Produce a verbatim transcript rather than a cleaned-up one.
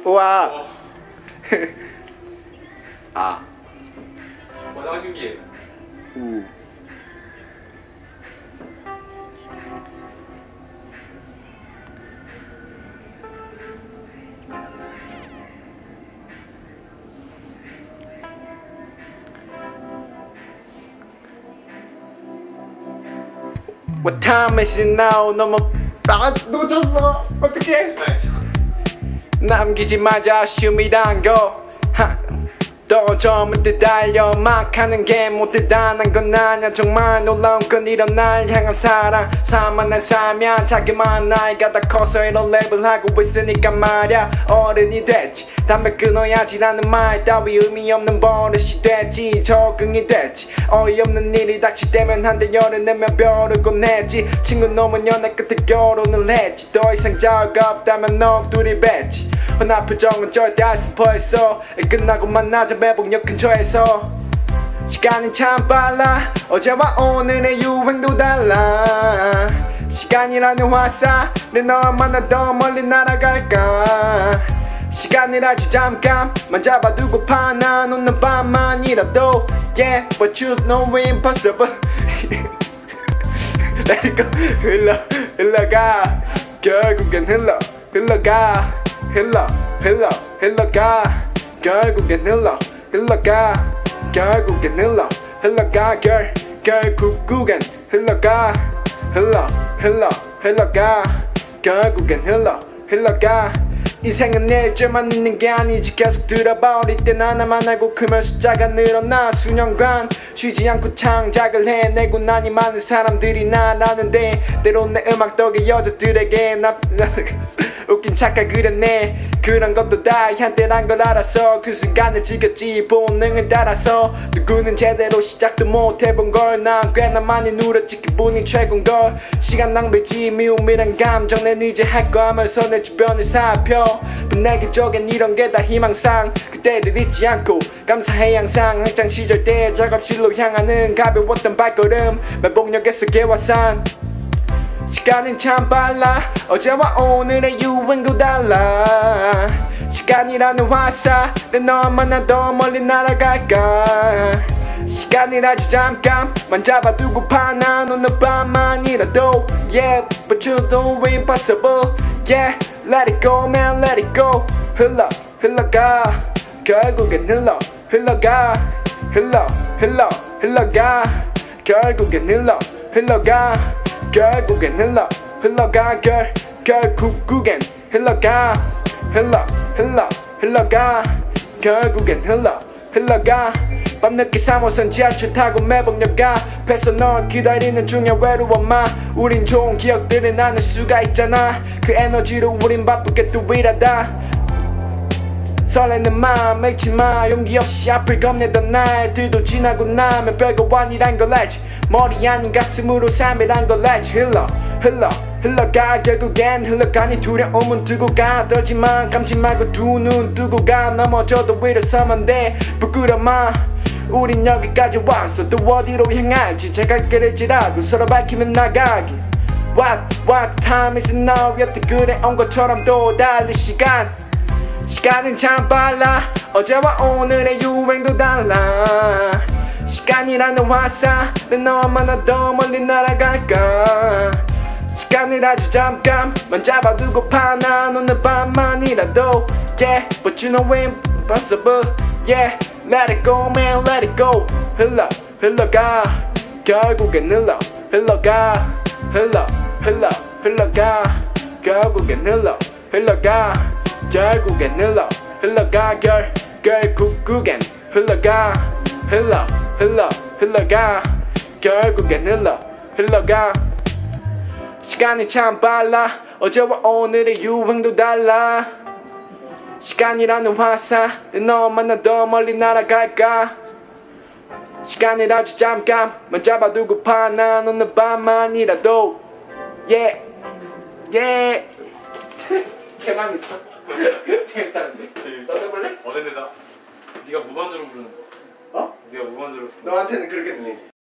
우와. 어. 아. 와, 신기해. 우. What time is it now? 너무 아 놓쳤어. 어떡해? 남기지 마자 아쉬움이란 거. 또 저물때 달려 막 하는 게 못 대단한 건 아냐. 정말 놀라운 건 이런 날 향한 사랑. 사만한 살면 자기만 나이가 다 커서 이런 랩을 하고 있으니까 말야. 어른이 됐지 담배 끊어야지라는 말 따위 의미 없는 버릇이 됐지. 적응이 됐지 어이없는 일이 닥치되면 한대 열을 내면 뼈를 꺼냈지. 친구 놈은 연애 끝에 결혼을 했지. 더 이상 자유가 없다면 넋두리 뱉지. 허나 표정은 절대 안 슬퍼했어. 끝나고 만나자 매복역 근처에서. 시간이 참 빨라. 어제와 오늘의 유행도 달라. 시간이라는 화살을 너와 만나 더 멀리 날아갈까. 시간을 아주 잠깐만 잡아두고파 난 오는 밤만이라도. Yeah, but you know impossible. Let it go. 흘러 흘러가. 결국엔 흘러 흘러가. 흘러 흘러 흘러가. 결국엔 흘러 흘러가. 결국엔 흘러 흘러가. 결 결국엔 흘러가. 흘러 흘러 흘러가. 결국엔 흘러 흘러가. 인생은 일절만 있는 게 아니지. 계속 들어봐. 어릴 땐 하나만 알고 크면 숫자가 늘어나. 수년간 쉬지 않고 창작을 해내고 나니 많은 사람들이 나라는데 때론 내 음악 덕에 여자들에게 나 웃긴 착각을 했네. 그런 것도 다 한때란 걸 알았어. 그 순간을 즐겼지 본능을 따라서. 누구는 제대로 시작도 못 해본 걸. 난 꽤나 많이 누렸지. 기분이 최고인걸. 시간 낭비지 미움이란 감정. 난 이제 할 거 하면서 내 주변을 살펴. 내게 저겐 이런 게 다 희망상. 그때를 잊지 않고 감사해 항상. 학창시절 때 작업실로 향하는 가벼웠던 발걸음. 매복역에서 개화산. 시간은 참 빨라. 어제와 오늘의 유행도 달라. 시간이라는 화살을 너와 만나 더 멀리 날아갈까. 시간을 아주 잠깐만 잡아두고파 난 오늘 밤만이라도. Yeah, but you know impossible. Yeah, let it go man, let it go. 흘러 흘러가. 결국엔 흘러 흘러가. 흘러 흘러 흘러가. 결국엔 흘러 흘러가. 결국엔 흘러 흘러가. 결 결국엔 흘러가. 흘러 흘러 흘러가. 결국엔 흘러 흘러가. 밤늦게 삼 호선 지하철 타고 매복역 가. 앞에서 널 기다리는 중에 외로워마. 우린 좋은 기억들을 나눌 수가 있잖아. 그 에너지로 우린 바쁘게 또 일하다. 설레는 마음 잃지마. 용기 없이 앞을 겁내던 날들도 지나고 나면 별거 아니란 걸 알지. 머리 아닌 가슴으로 삶이란 걸 알지. 흘러 흘러 흘러가. 결국엔 흘러가니 두려움은 두고 가. 떨지만 감지 말고 두 눈 뜨고 가. 넘어져도 일어서면 돼 부끄러마. 우린 여기까지 왔어. 또 어디로 향할지 제갈 길을지라도 서로 밝히면 나가기. What what time is it now. 여태 그래 온 것처럼 또 달릴 시간. 시간은 참 빨라. 어제와 오늘의 유행도 달라. 시간이라는 화살은 너와 만나 더 멀리 날아갈까. 시간을 아주 잠깐만 잡아두고파 난 오늘 밤만이라도. Yeah, but you know impossible. Yeah, let it go man, let it go. 흘러 흘러가. 결국엔 흘러 흘러가. 흘러 흘러 흘러가. 결국엔 흘러 흘러가. 결국엔 흘러 흘러가. 결 결국엔 흘러가. 흘러 흘러 흘러가. 결국엔 흘러 흘러가. 시간이 참 빨라. 어제와 오늘의 유행도 달라. 시간이라는 화살은 너와 만나 더 멀리 날아갈까. 시간을 아주 잠깐만 잡아두고파 난 오늘 밤만이라도. Yeah yeah. 개만 있어. 재밌다는데. 재밌어? 너도 해볼래? 어 근데 나 네가 무반주로 부르는 거. 어? 네가 무반주로 부르는 거. 너한테는 그렇게 들리지?